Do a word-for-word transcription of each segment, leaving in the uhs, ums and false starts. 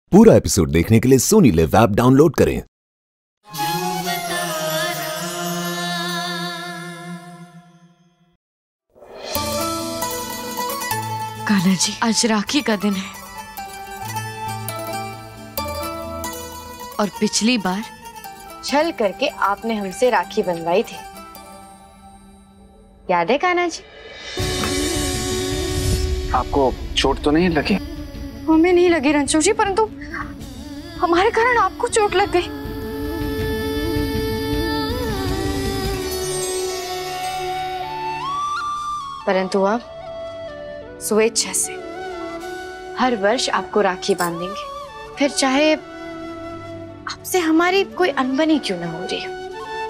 पूरा एपिसोड देखने के लिए सोनी लिव ऐप डाउनलोड करें। कान्हा जी, आज राखी का दिन है और पिछली बार छल करके आपने हमसे राखी बनवाई थी, याद है कान्हा जी? आपको चोट तो नहीं लगी? हमें नहीं लगी रंजू जी, परंतु हमारे कारण आपको चोट लग गई। परंतु अब स्वेच्छा से हर वर्ष आपको राखी बांधेंगे, फिर चाहे आपसे हमारी कोई अनबनी क्यों ना हो रही हो।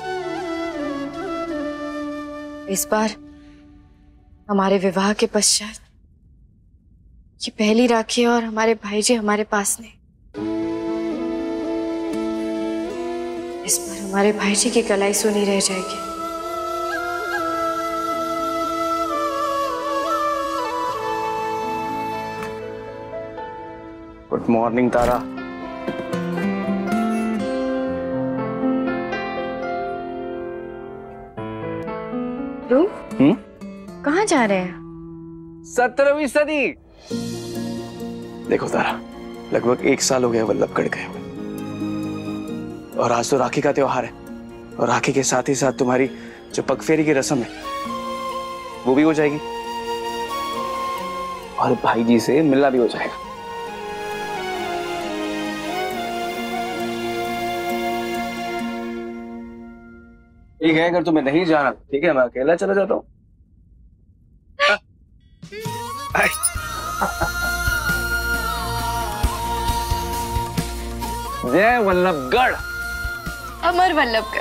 इस बार हमारे विवाह के पश्चात ये पहली राखी है और हमारे भाई जी हमारे पास नहीं। इस बार हमारे भाई जी की कलाई सुनी रह जाएगी। Good morning Tara. ध्रुव, हम्म? कहाँ जा रहे हैं? सत्रहवीं सदी। देखो तारा, लगभग एक साल हो गया वल्लभगढ़ गए और आज तो राखी का त्योहार है और राखी के साथ ही साथ तुम्हारी जो पगफेरी की रस्म है वो भी हो जाएगी और भाई जी से मिलना भी हो जाएगा। ठीक है, अगर तुम्हें नहीं जाना ठीक है, मैं अकेला चला जाता हूँ। जय वल्लभगढ़। अमर वल्लभगढ़।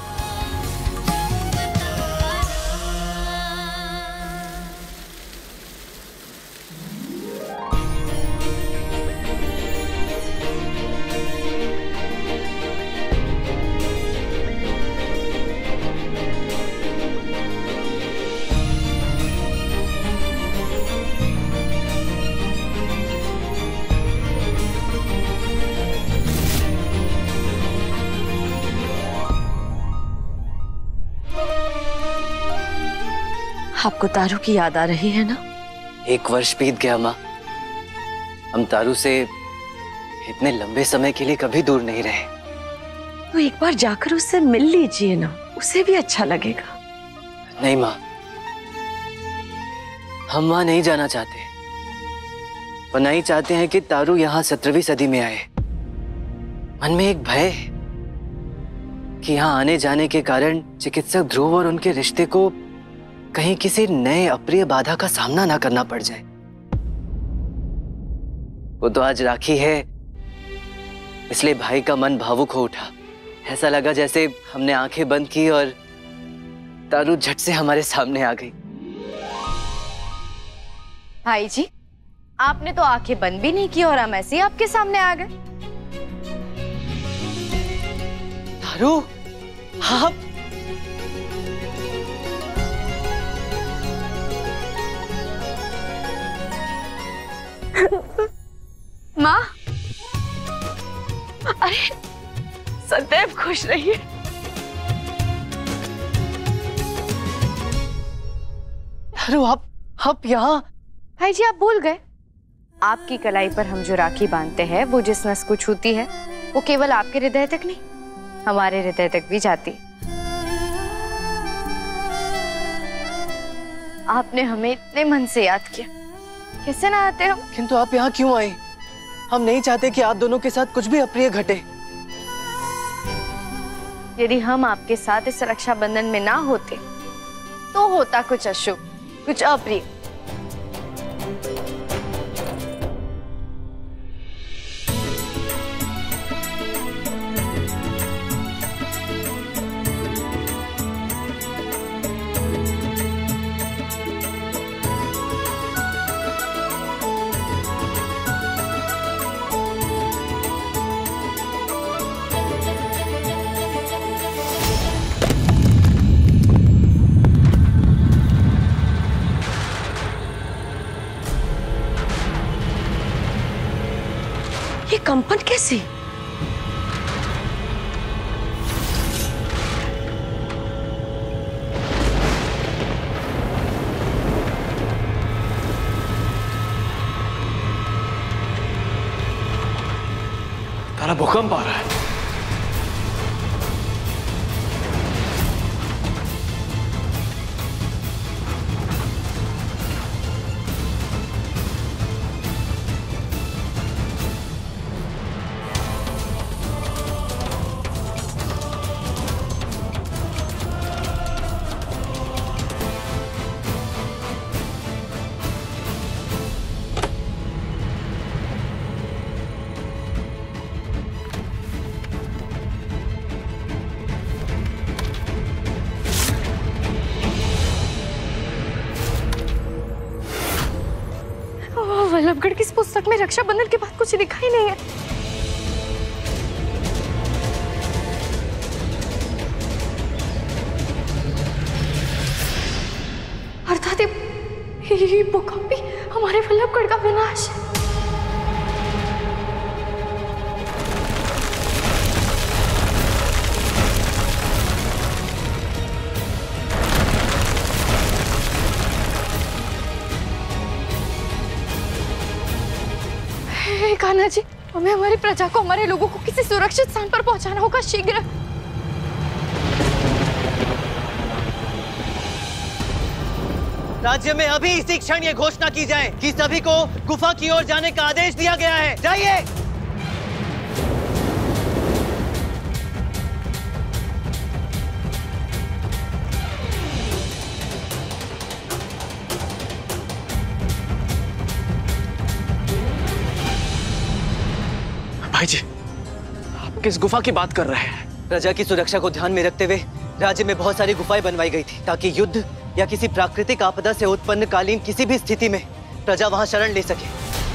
आपको तारू की याद आ रही है ना? एक वर्ष बीत गया माँ, हम तारू से इतने लंबे समय के लिए कभी दूर नहीं रहे। तो एक बार जाकर उससे मिल लीजिए ना, उसे भी अच्छा लगेगा। नहीं माँ, हम वहां नहीं जाना चाहते और नहीं चाहते हैं कि तारू यहाँ सत्रहवीं सदी में आए। मन में एक भय है कि यहाँ आने जाने के कारण चिकित्सक ध्रुव और उनके रिश्ते को कहीं किसी नए अप्रिय बाधा का सामना ना करना पड़ जाए। वो तो आज राखी है, इसलिए भाई का मन भावुक हो उठा। ऐसा लगा जैसे हमने आंखें बंद की और तारू झट से हमारे सामने आ गई। भाई जी, आपने तो आंखें बंद भी नहीं की और हम ऐसे ही आपके सामने आ गए। तारू, आप माँ, अरे सदैव खुश रहिए। तारू, आप आप यहाँ? भाई जी, आप भूल गए, आपकी कलाई पर हम जो राखी बांधते हैं वो जिस नस को छूती है वो केवल आपके हृदय तक नहीं, हमारे हृदय तक भी जाती। आपने हमें इतने मन से याद किया, कैसे ना आते हम? किंतु आप यहाँ क्यों आए? हम नहीं चाहते कि आप दोनों के साथ कुछ भी अप्रिय घटे। यदि हम आपके साथ इस रक्षाबंधन में ना होते तो होता कुछ अशुभ, कुछ अप्रिय। ये कंपन कैसे? तारा भूकंप आ रहा है। वल्लभगढ़ की इस पुस्तक में रक्षाबंधन के बाद कुछ लिखा ही नहीं है। अर्थात ये भूकंप भी हमारे वल्लभगढ़ का विनाश है। कान्हा जी, हमें हमारी प्रजा को, हमारे लोगों को किसी सुरक्षित स्थान पर पहुंचाना होगा शीघ्र। राज्य में अभी इसी क्षण ये घोषणा की जाए कि सभी को गुफा की ओर जाने का आदेश दिया गया है। जाइए। भाई जी, आप किस गुफा की बात कर रहे हैं? प्रजा की सुरक्षा को ध्यान में रखते हुए राज्य में बहुत सारी गुफाएं बनवाई गई थी ताकि युद्ध या किसी प्राकृतिक आपदा से उत्पन्न कालीन किसी भी स्थिति में प्रजा वहां शरण ले सके।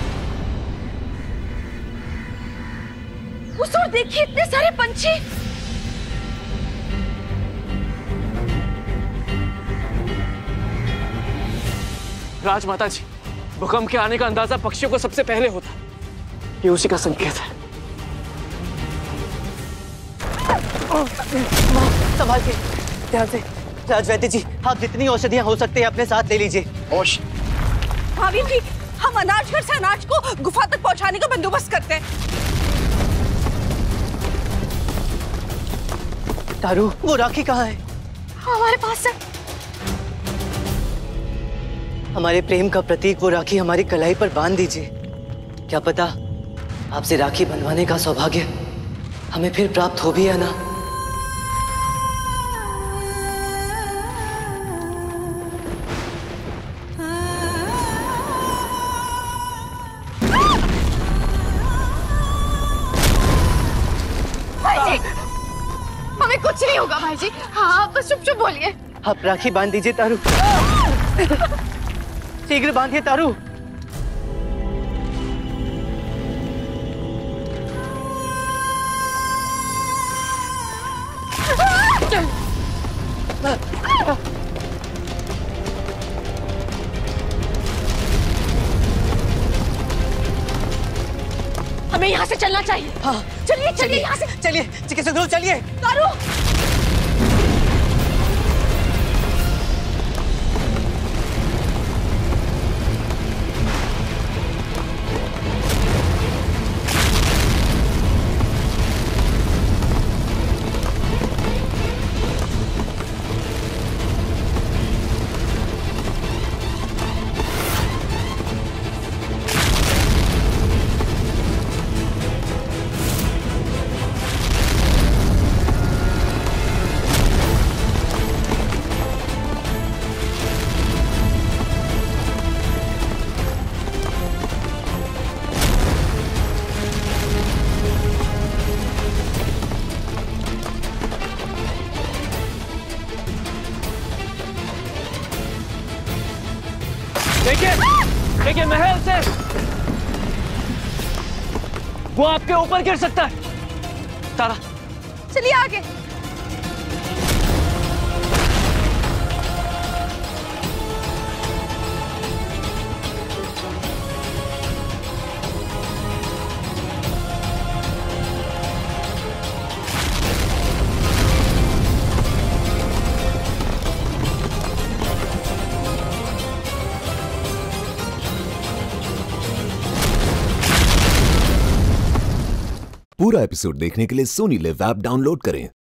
उस ओर देखिए, इतने सारे पंछी। राजमाता जी, भूकंप के आने का अंदाजा पक्षियों को सबसे पहले होता है। ये उसी का संकेत है। संभाल के, ध्यान से। राजवैद्य जी, आप जितनी औषधियां हो सकते हैं अपने साथ ले लीजिए। औष महावीर जी, हम अनाजगढ़ से अनाज को गुफा तक पहुंचाने का बंदोबस्त करते हैं। तारू, वो राखी कहाँ है? हमारे पास है। हमारे प्रेम का प्रतीक वो राखी हमारी कलाई पर बांध दीजिए। क्या पता आपसे राखी बनवाने का सौभाग्य हमें फिर प्राप्त हो भी है ना। भाई जी, हमें कुछ नहीं होगा भाई जी। हाँ, आप बस चुप चुप बोलिए। आप राखी बांध दीजिए तारू। शीघ्र बांधिए तारू। हमें यहाँ से चलना चाहिए। हाँ, चलिए चलिए यहाँ से। चलिए चिकित्सक ध्रुव, चलिए। तारू, देखिए, देखिए महल से वो आपके ऊपर गिर सकता है। तारा, चलिए आगे। पूरा एपिसोड देखने के लिए सोनी लिव ऐप डाउनलोड करें।